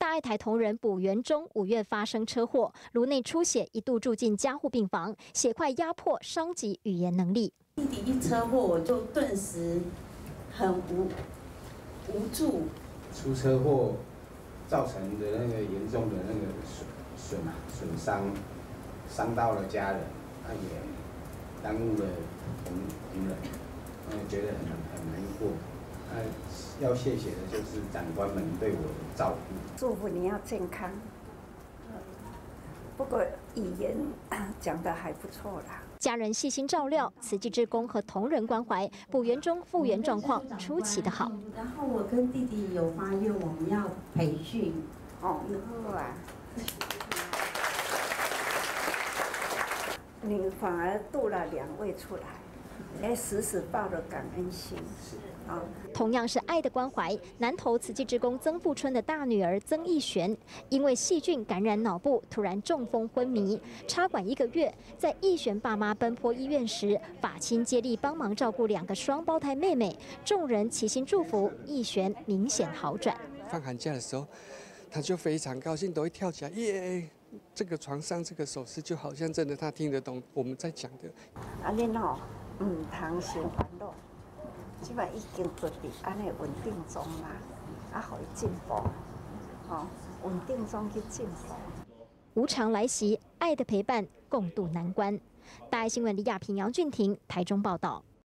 大爱台同仁卜元忠5月发生车祸，颅内出血，一度住进加护病房，血块压迫，伤及语言能力。 弟弟一车祸，我就顿时很无助。 出车祸造成的那个严重的那个损伤，伤到了家人，也耽误了我们同仁，觉得很难过。要谢谢的就是长官们对我的照顾。 祝福你要健康。不过语言讲得还不错啦。 家人细心照料，慈济志工和同仁关怀，卜元忠复原状况出奇的好。 然后我跟弟弟有发愿，我们要培训。 哦，好啊。你反而度了2位出来，时时抱着感恩心。 同样是爱的关怀，南投慈济志工曾富春的大女儿曾义璇，因为细菌感染脑部，突然中风昏迷，插管1个月。在义璇爸妈奔波医院时，法亲接力帮忙照顾2个双胞胎妹妹，众人齐心祝福，义璇明显好转。 放寒假的时候，他就非常高兴，都会跳起来，耶！这个床上这个手势就好像真的他听得懂我们在讲的。 恁唔通伤烦恼。即摆已经做伫安尼稳定中啦，互伊进步，稳定中去进步。 无常来袭，爱的陪伴，共度难关。大爱新闻李亚平、杨俊廷台中报道。